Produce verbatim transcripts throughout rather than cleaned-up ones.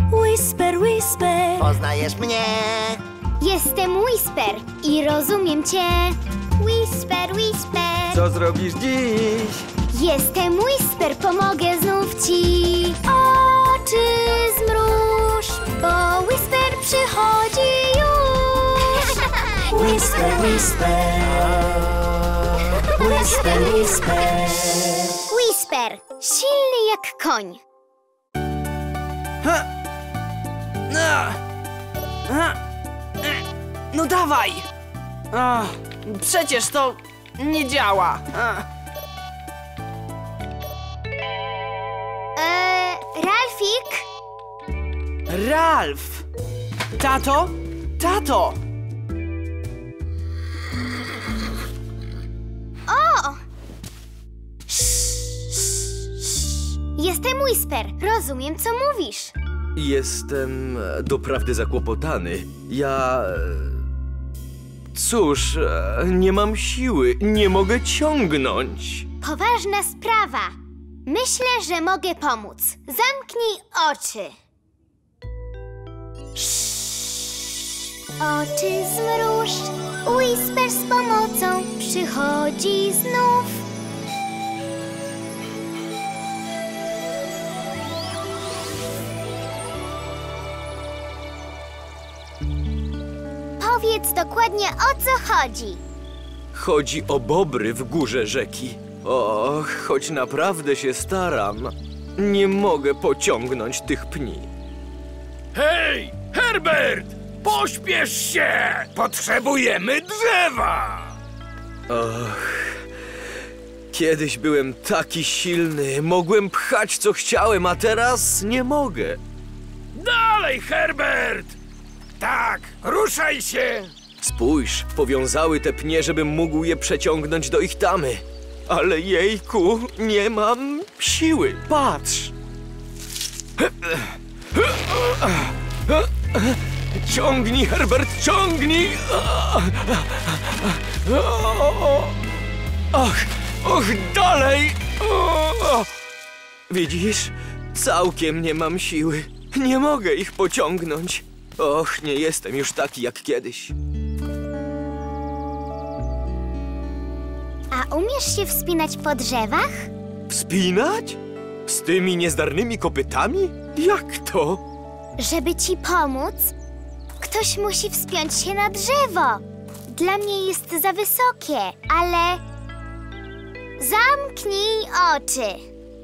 Whisper, whisper. Poznajesz mnie? Jestem Whisper i rozumiem cię. Whisper, whisper. Co zrobisz dziś? Jestem Whisper, pomogę znów ci. Oczy zmruż, bo Whisper przychodzi już. Whisper, whisper. Whisper, whisper. Whisper, silny jak koń. Ha! A! A! E! No dawaj! A, przecież to nie działa. A. Eee, Ralfik? Ralf! Tato? Tato! O! Jestem Whisper, rozumiem co mówisz. Jestem e, doprawdy zakłopotany. Ja... e, Cóż, e, nie mam siły, nie mogę ciągnąć. Poważna sprawa. Myślę, że mogę pomóc. Zamknij oczy. Oczy zmruż, Whisper z pomocą przychodzi znów. Powiedz dokładnie, o co chodzi. Chodzi o bobry w górze rzeki. Och, choć naprawdę się staram, nie mogę pociągnąć tych pni. Hej, Herbert! Pośpiesz się! Potrzebujemy drzewa! Och, kiedyś byłem taki silny, mogłem pchać co chciałem, a teraz nie mogę. Dalej, Herbert! Tak, ruszaj się! Spójrz, powiązały te pnie, żebym mógł je przeciągnąć do ich tamy. Ale jejku, nie mam siły. Patrz! Ciągnij, Herbert, ciągnij! Och, och, dalej! Widzisz? Całkiem nie mam siły. Nie mogę ich pociągnąć. Och, nie jestem już taki jak kiedyś. A umiesz się wspinać po drzewach? Wspinać? Z tymi niezdarnymi kopytami? Jak to? Żeby ci pomóc, ktoś musi wspiąć się na drzewo. Dla mnie jest za wysokie, ale... Zamknij oczy.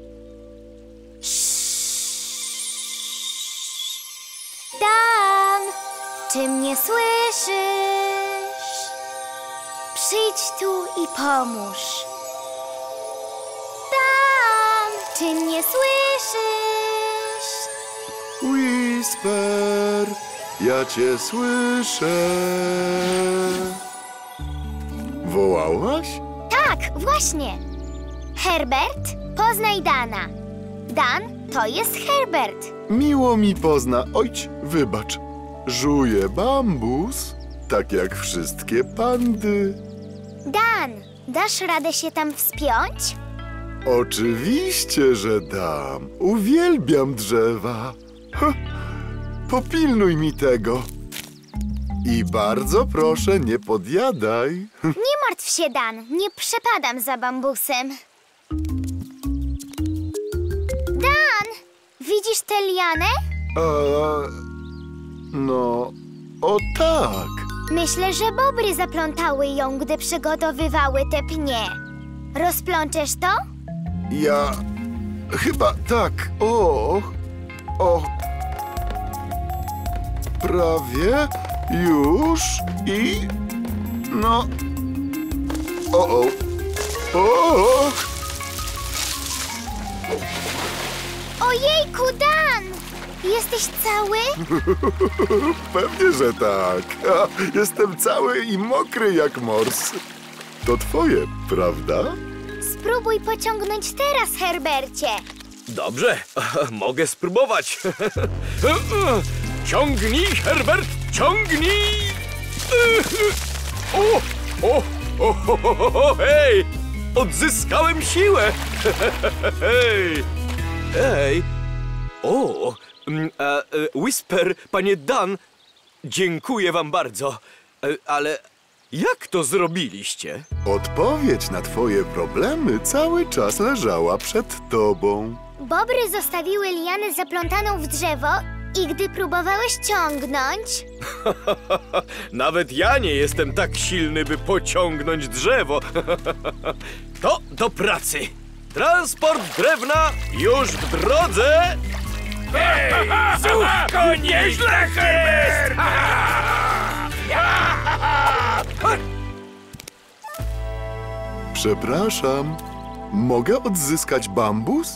Dan, czy mnie słyszysz? Przyjdź tu i pomóż. Dan, czy mnie słyszysz? Whisper, ja cię słyszę. Wołałaś? Tak, właśnie. Herbert, poznaj Dana. Dan to jest Herbert. Miło mi pozna. Ojć, wybacz. Żuję bambus, tak jak wszystkie pandy. Dan, dasz radę się tam wspiąć? Oczywiście, że dam. Uwielbiam drzewa. Ha, popilnuj mi tego. I bardzo proszę, nie podjadaj. Nie martw się, Dan, nie przepadam za bambusem. Dan, widzisz tę lianę? A, no, o tak. Myślę, że bobry zaplątały ją, gdy przygotowywały te pnie. Rozplączesz to? Ja chyba tak. O, o. Prawie już i no. O, o. O. Ojejku, Dan! Jesteś cały? Pewnie, że tak. A, jestem cały i mokry jak mors. To twoje, prawda? Spróbuj pociągnąć teraz, Herbercie. Dobrze, mogę spróbować. Ciągnij, Herbert, ciągnij! O, o, o, o, o, hej! Odzyskałem siłę! Hej! Hej! O, mm, e, e, Whisper, panie Dan, dziękuję wam bardzo. E, ale jak to zrobiliście? Odpowiedź na twoje problemy cały czas leżała przed tobą. Bobry zostawiły lianę zaplątaną w drzewo i gdy próbowałeś ciągnąć... Nawet ja nie jestem tak silny, by pociągnąć drzewo. To do pracy. Transport drewna już w drodze. Hej, Zuchko, nieźle, Herbert! Przepraszam, mogę odzyskać bambus?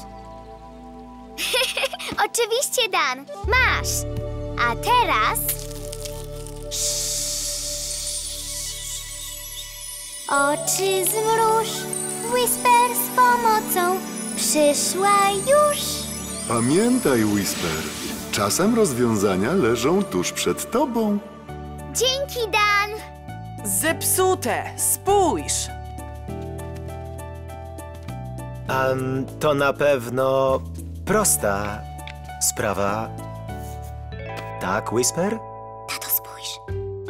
Oczywiście, Dan, masz. A teraz... Oczy zmruż, Whisper z pomocą przyszła już. Pamiętaj, Whisper, czasem rozwiązania leżą tuż przed tobą. Dzięki, Dan. Zepsute! Spójrz! Um, to na pewno prosta sprawa. Tak, Whisper? Tato, spójrz.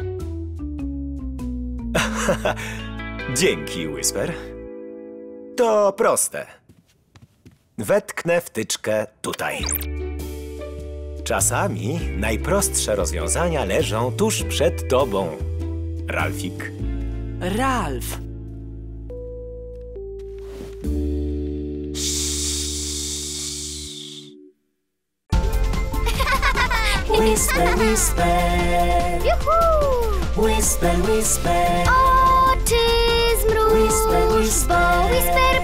Dzięki, Whisper. To proste. Wetknę wtyczkę tutaj. Czasami najprostsze rozwiązania leżą tuż przed tobą, Ralfik. Ralf! Whisper, whisper, Juhu! whisper, whisper, Oczy zmruż, Whisper, whisper. bo Whisper